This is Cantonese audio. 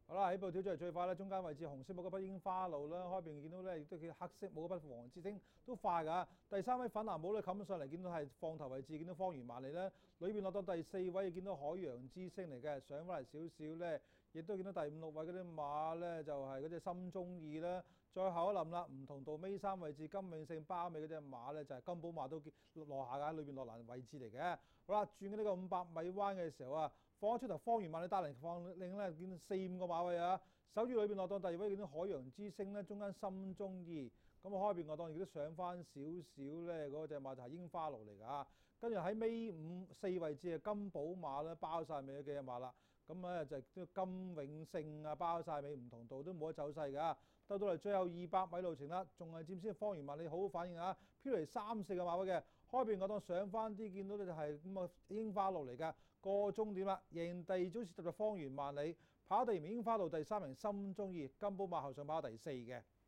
好啦，起步跳出嚟最快咧，中間位置紅色冇嗰筆櫻花路啦，開邊見到咧亦都叫黑色冇嗰筆黃之星都快㗎。第三位粉藍帽咧冚上嚟，見到係放頭位置，見到方圓萬里啦。裏邊落到第四位，見到海洋之星嚟嘅，上翻嚟少少咧，亦都見到第五六位嗰啲馬咧就係嗰隻心中意啦。再後一臨啦，唔同道尾三位置金永勝包尾嗰隻馬咧就係金寶馬都落下㗎，裏邊落欄位置嚟嘅。好啦，轉緊呢個500米彎嘅時候啊，放咗出頭方圓萬里帶嚟放令咧，見到4、5個馬位啊，守住裏邊落到第二位，見到海洋之星咧，中間心中意。咁啊開邊個檔亦都上翻少少咧，嗰隻馬就係櫻花路嚟㗎。跟住喺尾4位置嘅金寶馬咧，包晒尾嘅隻馬啦。咁咧就係金永勝啊，包晒尾，唔同道都冇得走勢㗎。到嚟最後200米路程啦，仲係佔先方圓萬里好好反應啊！飄嚟3、4個馬位嘅，開邊個檔上翻啲，見到咧就係咁啊櫻花路嚟㗎。過終點啦，贏第2組次就方圓萬里，跑第2名櫻花路，第3名心中意，金寶馬後上跑第4嘅。